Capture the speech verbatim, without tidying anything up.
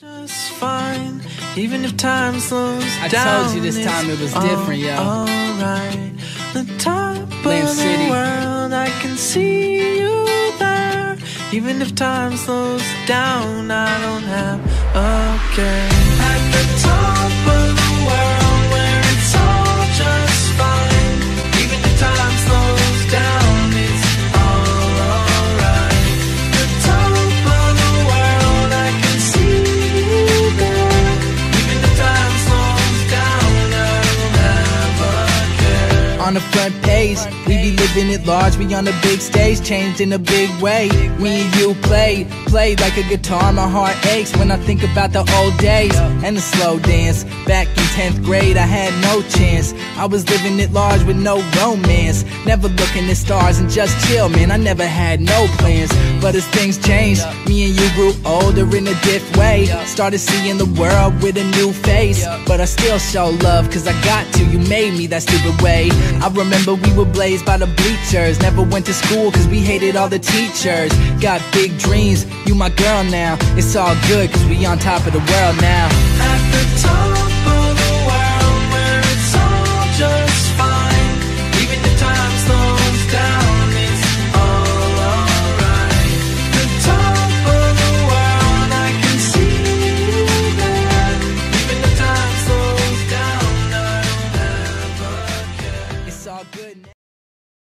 Just fine, even if time slows I down. I told you this time it was different, yo. Alright, the top Lamb of the City. world, I can see you there. Even if time slows down, I don't have a care. At the top of the world, where it's all just fine. Even if time slows down, it's all alright. The top of the world, I can see you there. Even if time slows down, I don't have a care. On the front page, we be living it large. We on the big stage, changed in a big way. Me and you play, play like a guitar. My heart aches when I think about the old days and the slow dance. Back in tenth grade, I had no chance. I was living it large with no romance. Never looking at stars and just chill, man. I never had no plans. But as things changed, me and you grew older in a diff way. Started seeing the world with a new face. But I still show love, cause I got to. You made me that stupid way. I remember we were blazed by the bleachers. Never went to school cause we hated all the teachers. Got big dreams, you my girl now. It's all good cause we on top of the world now. At the top